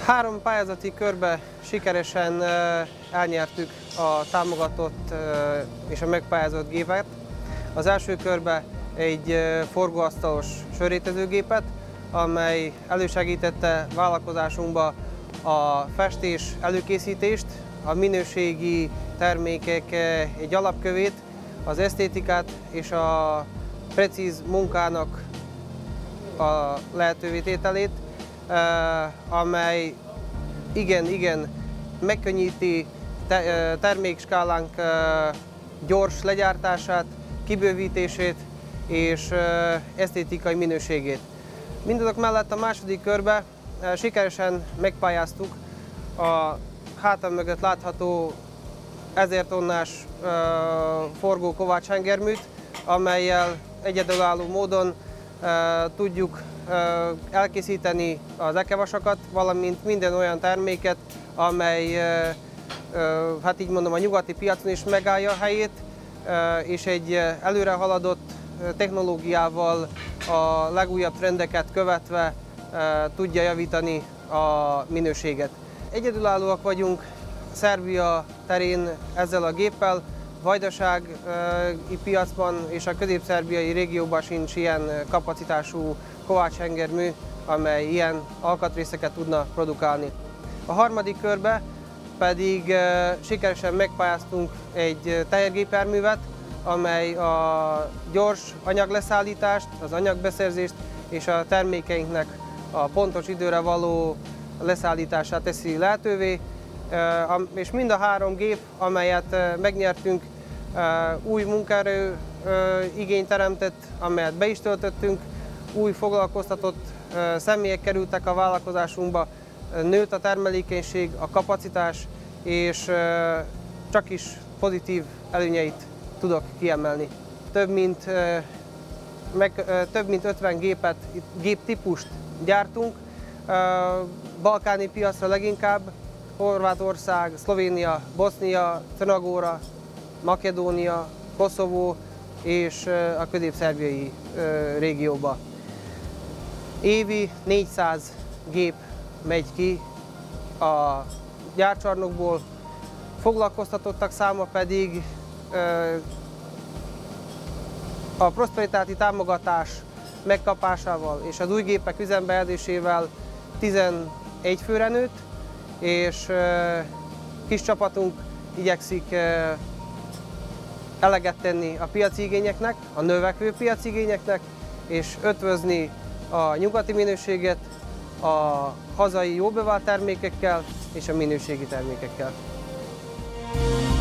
3 pályázati körbe sikeresen elnyertük a támogatott és a megpályázott gépet. Az első körbe egy forgóasztalos sörrétezőgépet, amely elősegítette vállalkozásunkba a festés előkészítést, a minőségi termékek egy alapkövét, az esztétikát és a precíz munkának a lehetővé tételét, amely igen megkönnyíti termékskálánk gyors legyártását, kibővítését és esztétikai minőségét. Mindazok mellett a második körbe sikeresen megpályáztuk a hátam mögött látható 1000 tonnás forgó kovácshengerműt, amellyel egyedülálló módon tudjuk elkészíteni az ekevasakat, valamint minden olyan terméket, amely, hát így mondom, a nyugati piacon is megállja a helyét, és egy előre haladott technológiával a legújabb trendeket követve tudja javítani a minőséget. Egyedülállóak vagyunk Szerbia terén ezzel a géppel, vajdasági piacban és a közép-szerbiai régióban sincs ilyen kapacitású kovácshengermű, amely ilyen alkatrészeket tudna produkálni. A harmadik körbe pedig sikeresen megpályáztunk egy tehergépjárművet, amely a gyors anyagleszállítást, az anyagbeszerzést és a termékeinknek a pontos időre való leszállítását teszi lehetővé, és mind a 3 gép, amelyet megnyertünk, új munkaerő igényt teremtett, amelyet be is töltöttünk, új foglalkoztatott személyek kerültek a vállalkozásunkba, nőtt a termelékenység, a kapacitás, és csak is pozitív előnyeit tudok kiemelni. Több mint 50 géptípust gyártunk, balkáni piacra leginkább, Horvátország, Szlovénia, Bosznia, Trnagóra, Makedónia, Koszovó és a közép-szerbiai régióba. Évi 400 gép megy ki a gyárcsarnokból, foglalkoztatottak száma pedig a prosperitáti támogatás megkapásával és az új gépek üzembe helyezésével 11 főre nőtt, és kis csapatunk igyekszik eleget tenni a piaci igényeknek, a növekvő piaci igényeknek, és ötvözni a nyugati minőséget a hazai jó bevált termékekkel és a minőségi termékekkel.